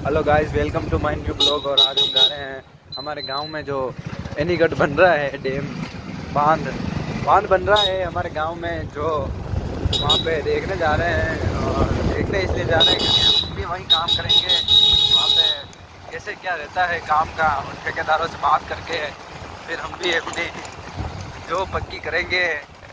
Hello guys, welcome to my new blog. और आज हम जा रहे हैं हमारे गांव में जो एनीगढ़ बन रहा है, डैम बांध बन रहा है हमारे गांव में, जो वहां पे देखने जा रहे हैं। और देखने इसलिए जा रहे हैं क्योंकि हम भी वहीं काम करेंगे। वहां पे कैसे क्या रहता है काम का, उन ठेकेदारों से बात करके फिर हम भी अपनी जो पक्की करेंगे।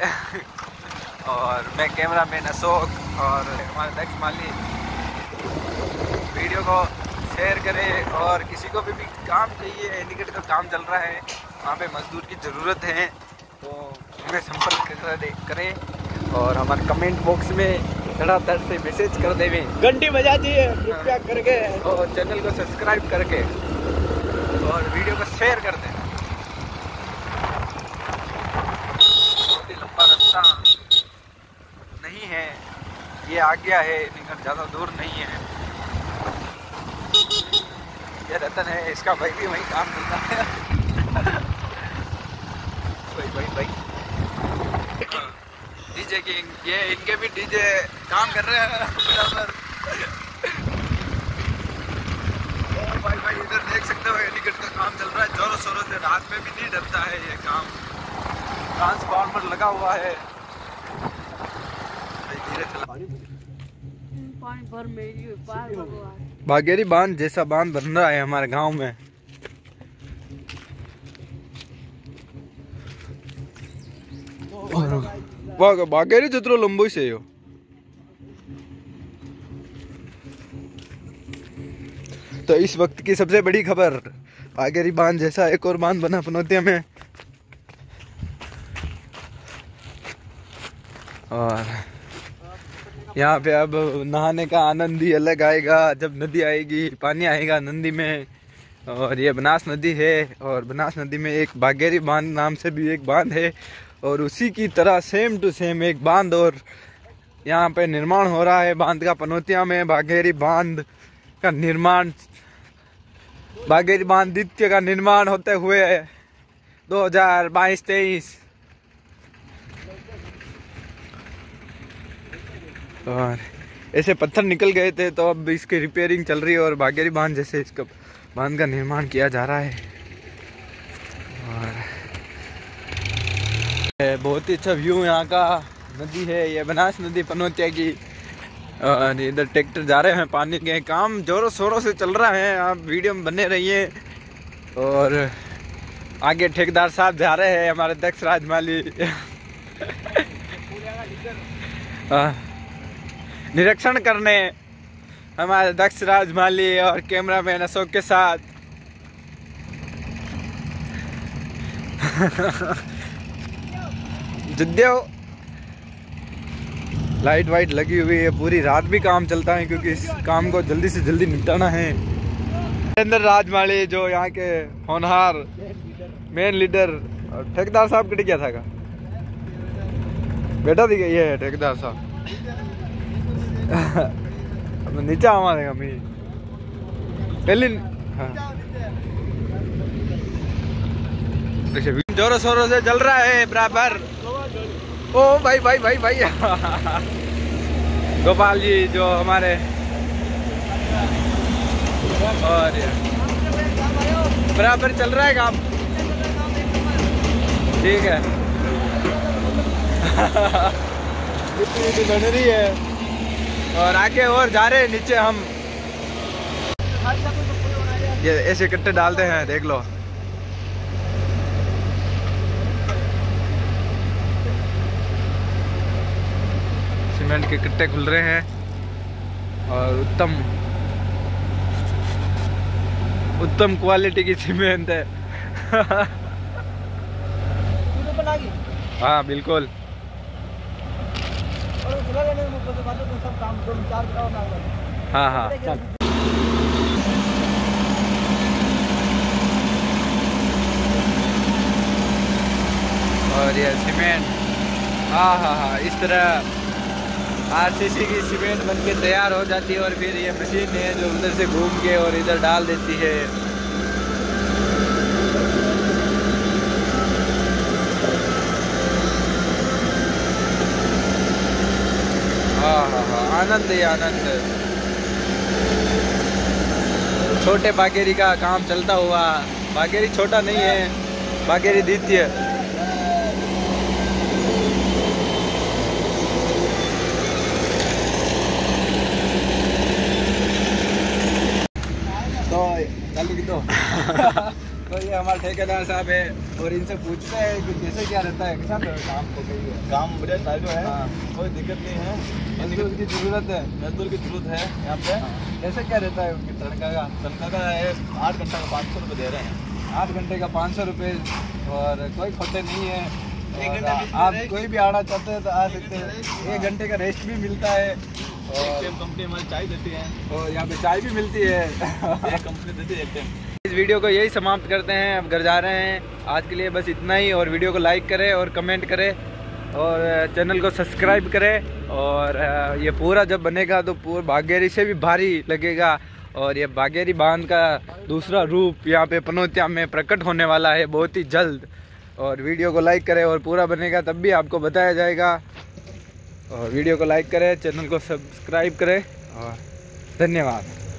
और मैं कैमरा मैन अशोक और हमारे दक्ष माली वीडियो को शेयर करें। और किसी को भी काम चाहिए, एनीगढ़ का काम चल रहा है, वहाँ पे मजदूर की ज़रूरत है, तो हमें संपर्क करें। और हमारे कमेंट बॉक्स में धड़ाधड़ से मैसेज कर देवे, घंटी बजा दिए कृपया करके, और चैनल को सब्सक्राइब करके और वीडियो को शेयर कर दें। बहुत ही लंबा रास्ता नहीं है, ये आ गया है एनीगढ़, ज़्यादा दूर नहीं है। ये रतन है, इसका भाई भी वही काम करता है। भाई डीजे किंग, ये इनके भी डीजे काम कर रहे हैं बराबर। भाई इधर देख सकते हो एनीगढ़ का काम चल रहा है जोरों शोरों से, रात में भी नहीं डरता है ये काम। ट्रांसफार्मर लगा हुआ है, धीरे चला। पानी भर में बागेरी बांध जैसा बांध बन रहा है हमारे गांव में। बागेरी जितना लंबो से हो। तो इस वक्त की सबसे बड़ी खबर, बागेरी बांध जैसा एक और बांध बना पनौतिया में। और यहाँ पे अब नहाने का आनंद ही अलग आएगा जब नदी आएगी, पानी आएगा नदी में। और ये बनास नदी है, और बनास नदी में एक बागेरी बांध नाम से भी एक बांध है, और उसी की तरह सेम टू सेम एक बांध और यहाँ पे निर्माण हो रहा है बांध का। पनौतिया में बागेरी बांध का निर्माण, बागेरी बांध द्वितीय का निर्माण होते हुए 2022-23। और ऐसे पत्थर निकल गए थे, तो अब इसकी रिपेयरिंग चल रही है और बागेरी बांध जैसे इसका बांध का निर्माण किया जा रहा है। और बहुत ही अच्छा व्यू यहाँ का, नदी है ये बनास नदी पनौतिया की। और इधर ट्रैक्टर जा रहे हैं, पानी के काम जोरों शोरों से चल रहा है, आप वीडियो में बने रहिए। और आगे ठेकेदार साहब जा रहे हैं, हमारे दक्ष राजमाली निरीक्षण करने, हमारे दक्ष राजमाली और कैमरामैन अशोक के साथ। जिद्देव लाइट वाइट लगी हुई है, पूरी रात भी काम चलता है क्योंकि इस काम को जल्दी से जल्दी निपटाना है। नरेंद्र राजमाली जो यहाँ के होनहार मेन लीडर, और ठेकेदार साहब कट गया था का बेटा दी गई है ठेकेदार साहब। अब नीचे आवा देगा मैं पहले। जोरों शोरों से चल रहा है बराबर। ओ भाई गोपाल जी जो हमारे, और बराबर चल रहा है काम, ठीक है। बन रही है और आगे और जा रहे हैं नीचे हम। ये ऐसे कट्टे डालते हैं, देख लो। सीमेंट के कट्टे खुल रहे हैं और उत्तम क्वालिटी की सीमेंट है। हाँ बिल्कुल। हाँ और ये सीमेंट, हाँ इस तरह आरसीसी की सीमेंट बनके तैयार हो जाती है। और फिर ये मशीन है जो उधर से घूम के और इधर डाल देती है। हाँ आनंद ही आनंद। छोटे बागेरी का काम चलता हुआ। बागेरी छोटा नहीं है, बागेरी द्वितीय। तो ये हमारे ठेकेदार साहब है और इनसे पूछते हैं कि कैसे क्या रहता है किसान काम को। काम बढ़िया चालू है, हाँ। कोई दिक्कत नहीं है। मजदूर की जरूरत है, मजदूर की जरूरत है यहाँ पे। कैसे क्या रहता है उनकी तनख्वाह तनख्वाह है 8 घंटा का 500 रुपये दे रहे हैं। 8 घंटे का 500 रुपये और कोई खोटे नहीं है। एक और घंटा आप कोई भी आना चाहते हैं तो आ सकते हैं। 1 घंटे का रेस्ट भी मिलता है और कंपनी हमारी चाय देती है और यहाँ पे चाय भी मिलती है। एक कंपनी देती है एक टाइम। इस वीडियो को यही समाप्त करते हैं, अब घर जा रहे हैं। आज के लिए बस इतना ही। और वीडियो को लाइक करें और कमेंट करें और चैनल को सब्सक्राइब करें। और ये पूरा जब बनेगा तो पूरा बागेरी से भी भारी लगेगा। और ये बागेरी बांध का दूसरा रूप यहाँ पे पनौतिया में प्रकट होने वाला है बहुत ही जल्द। और वीडियो को लाइक करें और पूरा बनेगा तब भी आपको बताया जाएगा। और वीडियो को लाइक करें, चैनल को सब्सक्राइब करें और धन्यवाद।